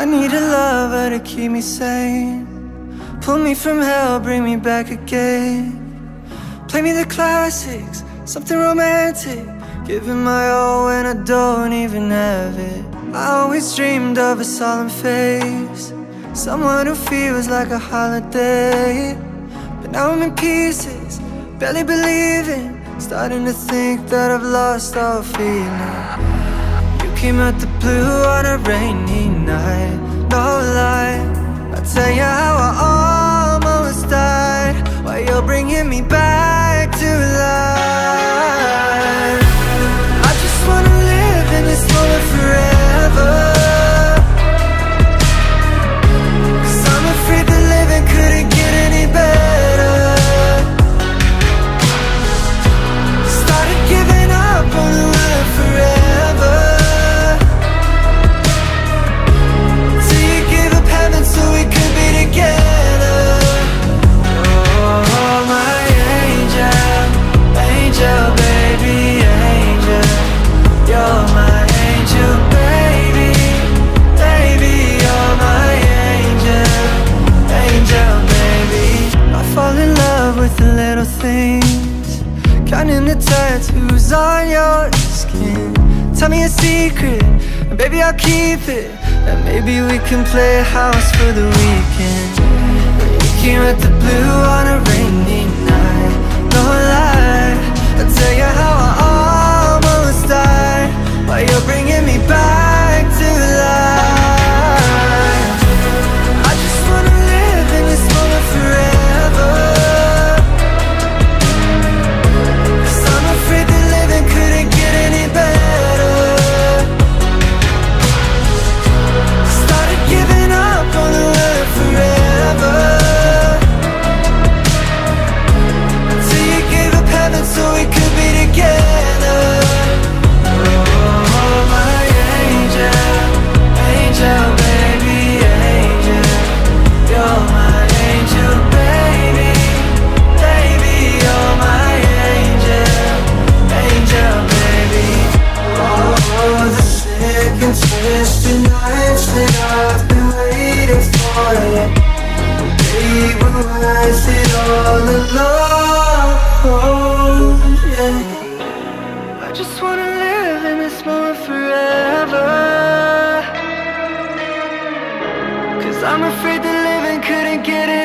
I need a lover to keep me sane, pull me from hell, bring me back again. Play me the classics, something romantic, giving my all when I don't even have it. I always dreamed of a solemn face, someone who feels like a holiday. But now I'm in pieces, barely believing, starting to think that I've lost all feeling. You came out the blue on a rainy night, no lie, I'll tell you how I almost died, while you're bringing me back to life. I just wanna live in this moment forever, 'cause I'm afraid that living couldn't get any better. Started giving up on the world forever, till you gave up heaven so we could be together. Oh, my angel, angel, baby, angel. You're my angel, baby, baby. You're my angel, angel, baby. I fall in love with the little things, counting the tattoos on your skin. Tell me a secret, and baby I'll keep it, and maybe we can play house for the weekend. You came at the blue on a rainy night, no lie, I'll tell you how I almost died, while you're bringing me back to life. I just wanna live in this moment forever, 'cause I'm afraid that living couldn't get any better. Started giving up on the world forever, till you gave up heaven so we could be together. Oh, my angel, angel, baby, angel. You're my angel, baby, baby. You're my angel, angel, baby. Oh, the sick and twisted nights that I've been waiting for you, they were worth it all along. Yeah. I just wanna live in this moment forever, 'cause I'm afraid that living couldn't get it